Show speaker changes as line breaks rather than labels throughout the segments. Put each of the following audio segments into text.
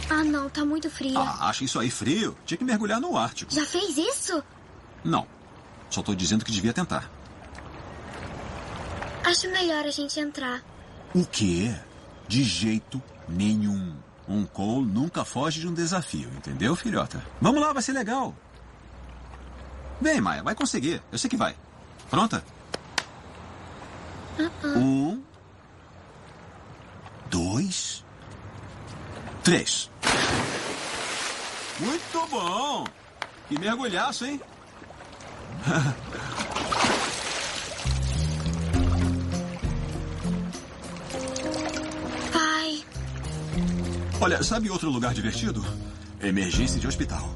Ah, não, tá muito fria.
Acha isso aí frio? Tinha que mergulhar no Ártico.
Já fez isso?
Não. Só tô dizendo que devia tentar.
Acho melhor a gente entrar.
O quê? De jeito nenhum. Um Cole nunca foge de um desafio, entendeu, filhota? Vamos lá, vai ser legal. Vem, Maya, vai conseguir. Eu sei que vai. Pronta? 1, 2, 3. Muito bom! Que mergulhaço, hein?
Pai.
Olha, sabe outro lugar divertido? Emergência de hospital.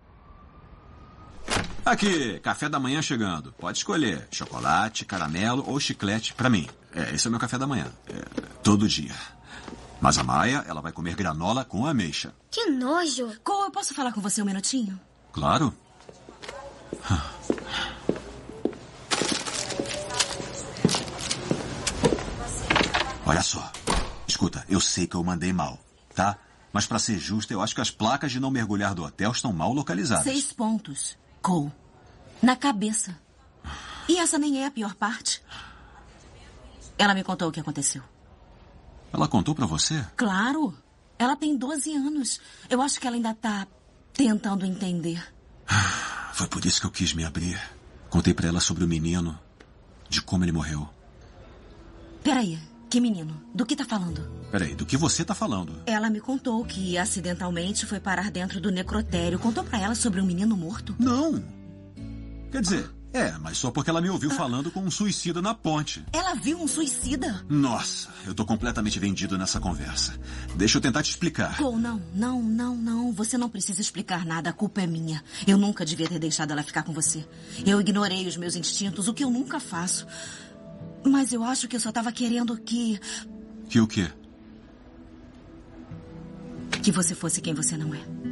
Aqui, café da manhã chegando. Pode escolher chocolate, caramelo ou chiclete pra mim. Esse é o meu café da manhã. Todo dia. Mas a Maya, ela vai comer granola com ameixa.
Que nojo.
Cole, eu posso falar com você um minutinho?
Claro. Olha só. Escuta, eu sei que eu mandei mal, tá? Mas pra ser justo, eu acho que as placas de não mergulhar do hotel estão mal localizadas.
6 pontos. Cole. Na cabeça. E essa nem é a pior parte. Ela me contou o que aconteceu.
Ela contou pra você?
Claro. Ela tem 12 anos. Eu acho que ela ainda tá tentando entender.
Foi por isso que eu quis me abrir. Contei pra ela sobre o menino, de como ele morreu.
Peraí. Que menino? Do que tá falando?
Peraí, do que você tá falando?
Ela me contou que acidentalmente foi parar dentro do necrotério. Contou pra ela sobre um menino morto?
Não. Quer dizer, mas só porque ela me ouviu falando com um suicida na ponte.
Ela viu um suicida?
Nossa, eu tô completamente vendido nessa conversa. Deixa eu tentar te explicar.
Cole, não. Você não precisa explicar nada. A culpa é minha. Eu nunca devia ter deixado ela ficar com você. Eu ignorei os meus instintos, o que eu nunca faço. Mas eu acho que eu só estava querendo que...
Que o quê?
Que você fosse quem você não é.